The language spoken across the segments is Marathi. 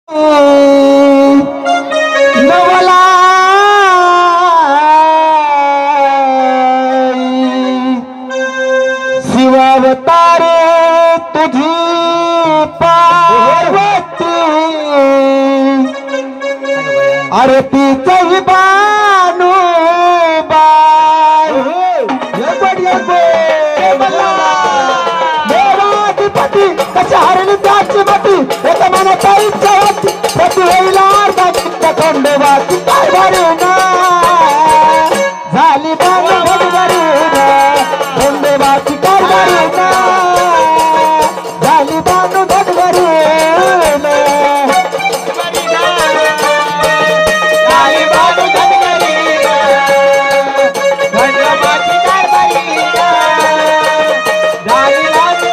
नवला शिवावतारे तुझी पार्वती अरे तिची बानू देवाधिपती कशा हरली त्याची मती एक मनाचा इच्छा होती प्रति होईल अर्धा चित्त खंडोबाची काय भरी ना झाली बानू भरी ना खंडोबाची काय भरी ना झाली बानू भरी ना झाली बानू भरी खंडोबाची काय भरी ना झाली बानू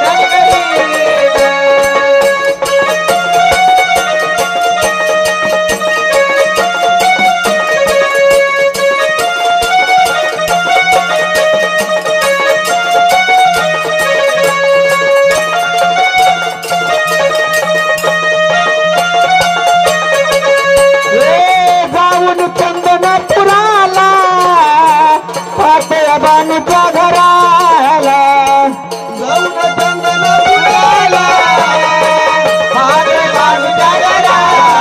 चंदनपुराला बाणीच्या घराला जाऊन चंदनपुराला बाणीच्या घराला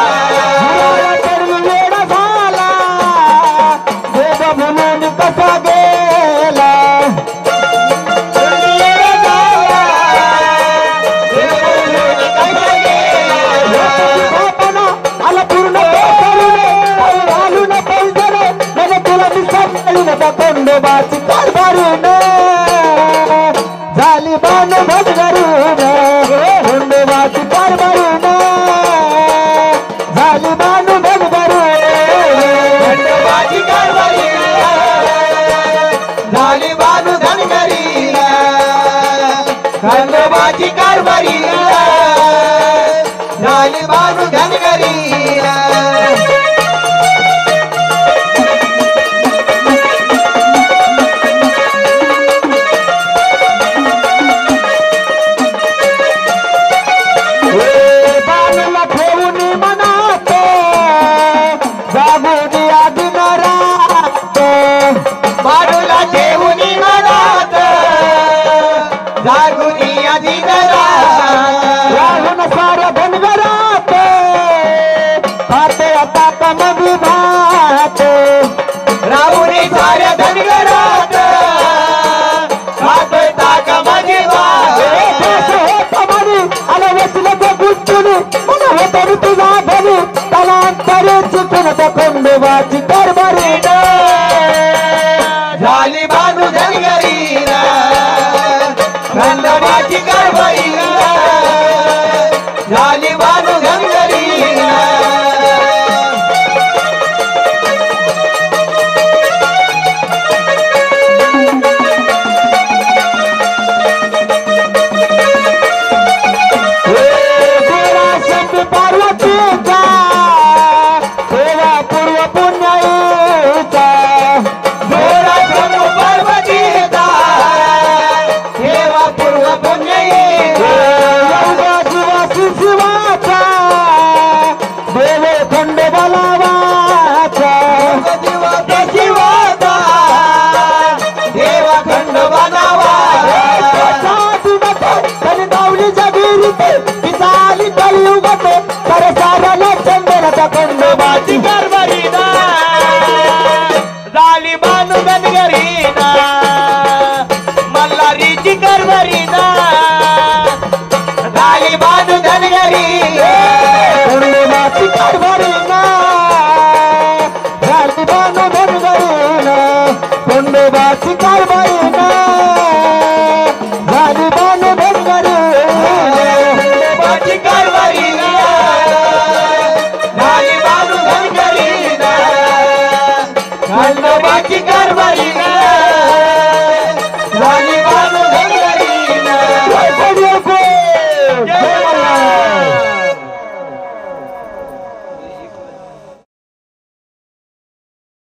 वेळ झाला देव म्हणून कसा गेला आला पूर्ण खंडोबाची कारभारी झाली बानू भटघरी खंडोबाची कारभारी झाली बानू भटघरी खंडोबाची कारभारी झाली बानू धनगरी खंडोबाची कारभारी झाली बानू धनगरी बाळूला ठेवून मनात जागुनी आधी राहून साऱ्या धनगरात खाते आता कमवी भात राहून साऱ्या धनगरात खाते ताकमधी भात होत म्हणी आलं वचलं ते गुंतून मन होत तुझा धनी त्याला अंतरे चिकून त्या खंडोबाची कारभारी झाली बानू धनगरी खंडोबाची कारभारी झाली बानू धनगरी पार्वतीचा देवा पूर्व पुण्याईचा पार्वतीचा देवा पूर्व पुण्याईचा शिवासी शिवाचा देव खंडोबाला वाचा शिवाचा देवा खंडोबाला वाचा त्यांनी दावली जगिरी चाली कलियुगते तर साऱ्याला चंदनाचा खंडोबा